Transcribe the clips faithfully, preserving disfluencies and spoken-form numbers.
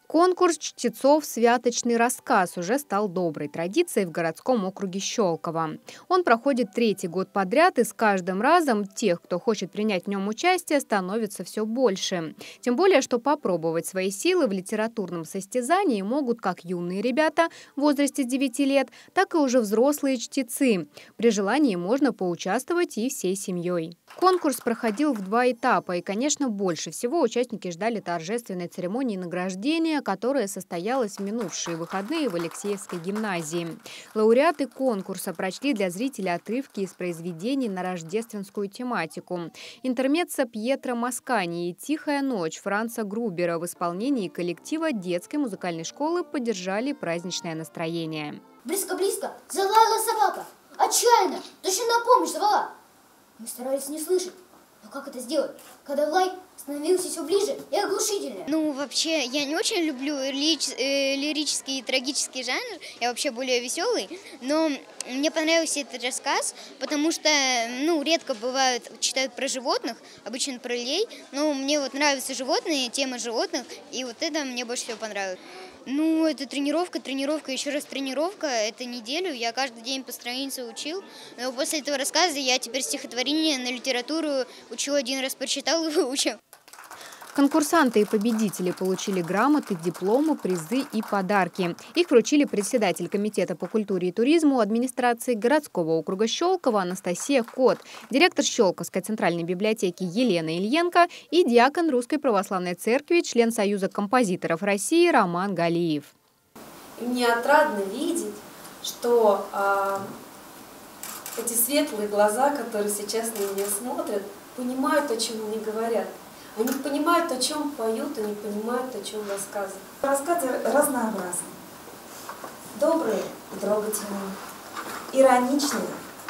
Конкурс чтецов «Святочный рассказ» уже стал доброй традицией в городском округе Щелково. Он проходит третий год подряд, и с каждым разом тех, кто хочет принять в нем участие, становится все больше. Тем более, что попробовать свои силы в литературном состязании могут как юные ребята в возрасте девяти лет, так и уже взрослые чтецы. При желании можно поучаствовать и всей семьей. Конкурс проходил в два этапа, и, конечно, больше всего участники ждали торжественной церемонии награждения, которая состоялась в минувшие выходные в Алексеевской гимназии. Лауреаты конкурса прочли для зрителей отрывки из произведений на рождественскую тематику. Интермеццо Пьетро Маскани и «Тихая ночь» Франца Грубера в исполнении коллектива детской музыкальной школы поддержали праздничное настроение. Близко-близко залаяла собака. Отчаянно, точно на помощь звала. Мы старались не слышать. Но как это сделать, когда лай становился все ближе и оглушительнее? Ну, вообще, я не очень люблю лирич, э, лирический и трагический жанр. Я вообще более веселый. Но мне понравился этот рассказ, потому что, ну, редко бывают, читают про животных, обычно про людей. Но мне вот нравятся животные, тема животных, и вот это мне больше всего понравилось. Ну, это тренировка, тренировка, еще раз тренировка. Это неделю. Я каждый день по странице учил. Но после этого рассказа я теперь стихотворение на литературу учу один раз, прочитал и выучил. Конкурсанты и победители получили грамоты, дипломы, призы и подарки. Их вручили председатель комитета по культуре и туризму администрации городского округа Щелково Анастасия Кот, директор Щелковской центральной библиотеки Елена Ильенко и диакон Русской православной церкви, член Союза композиторов России Роман Галиев. Мне отрадно видеть, что э, эти светлые глаза, которые сейчас на меня смотрят, понимают, о чем мне говорят. Они понимают, о чем поют, они понимают, о чем рассказывают. Рассказы разнообразны. Добрые и трогательные, ироничные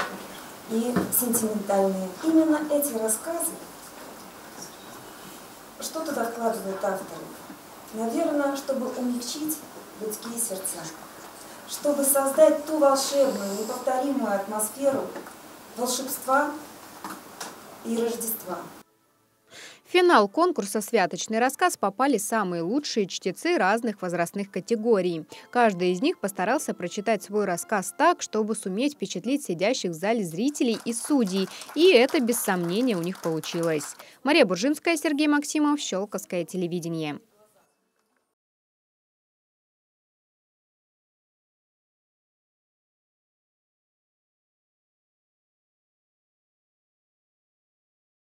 и сентиментальные. Именно эти рассказы что туда вкладывают авторы? Наверное, чтобы умягчить людские сердца, чтобы создать ту волшебную, неповторимую атмосферу волшебства и Рождества. В финал конкурса «Святочный рассказ» попали самые лучшие чтецы разных возрастных категорий. Каждый из них постарался прочитать свой рассказ так, чтобы суметь впечатлить сидящих в зале зрителей и судей. И это, без сомнения, у них получилось. Мария Буржинская, Сергей Максимов, Щелковское телевидение.